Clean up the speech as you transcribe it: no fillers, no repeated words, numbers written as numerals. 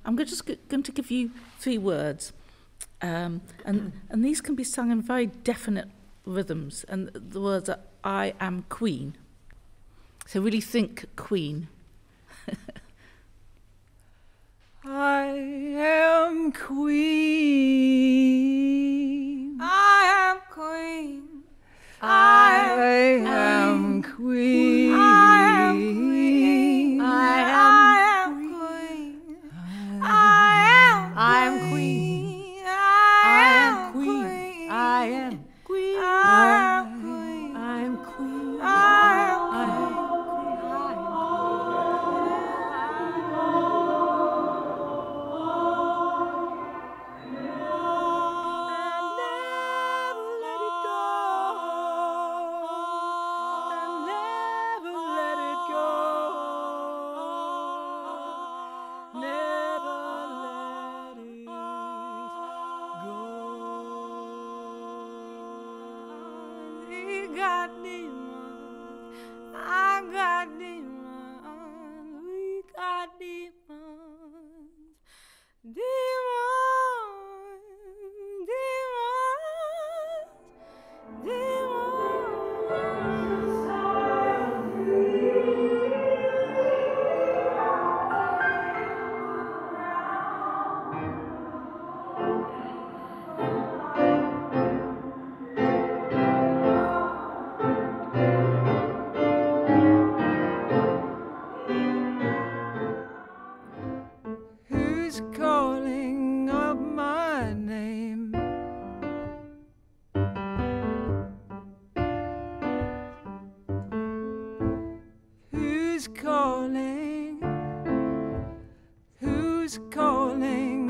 I'm just going to give you 3 words, and these can be sung in very definite rhythms, and the words are I am queen. So really think queen. I am queen. I am queen. I am queen. I am queen. I am queen. I am queen. I am queen. I am queen. I am queen. I am queen. Who's calling up my name? Who's calling? Who's calling